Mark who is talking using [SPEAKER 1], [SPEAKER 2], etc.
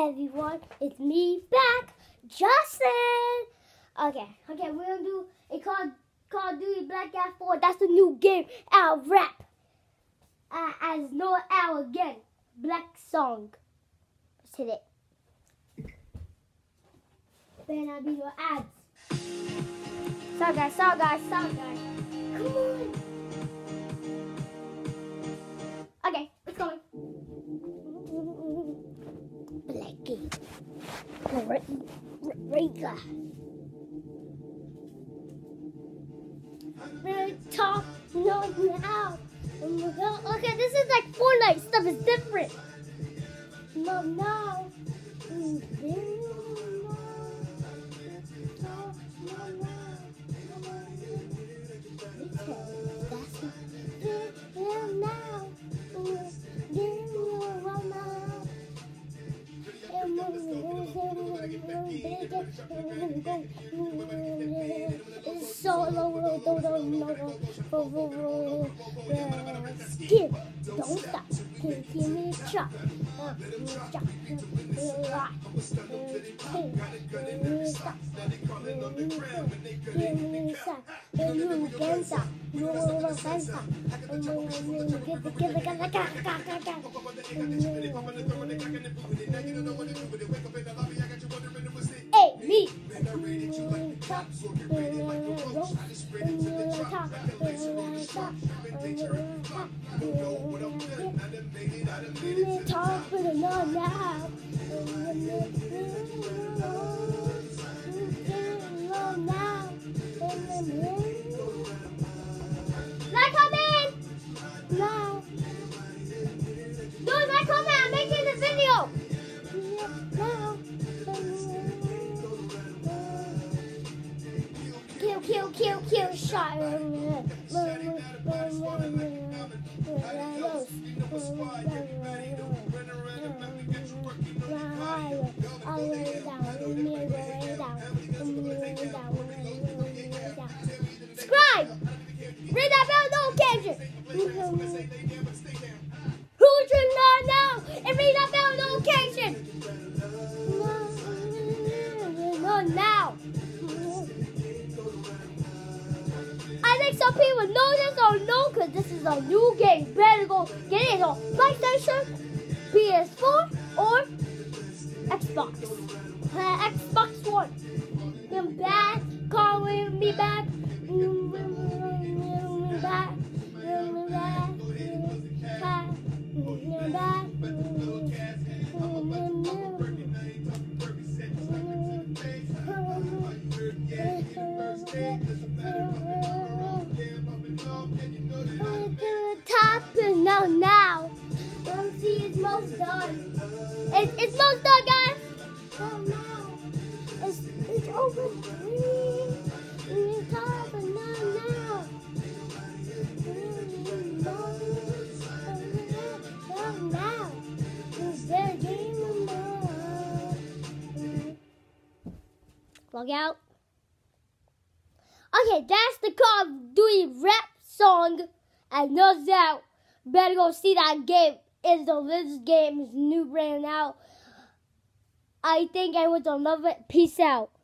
[SPEAKER 1] everyone, it's me back, Justin. Okay, we're gonna do a Call of Duty Black Ops 4. That's the new game. Our rap. As no Al again. Black song. Let's hit it. Better not be no ads. Sorry guys. Come on. Okay, it's going. Blackie. Rega. Top no now. Okay, this is like Fortnite stuff. It's different. No now. Skip, don't stop, give me a shot. Hey, me. Kill, shot. Subscribe. Ring that bell notification. Who should not know? And ring that bell notification. No, now. I think some people know this or no, because this is a new game. Better go get it on PlayStation, PS4, or Xbox. Xbox One. I'm back. Calling me back. Now. Don't see it's most done. It's most done, guys. Oh no. It's over. Top and now. Now. Log out. Okay, that's the Call of Duty rap song. And no doubt. Better go see that game. This game is new brand out. I think I would love it. Peace out.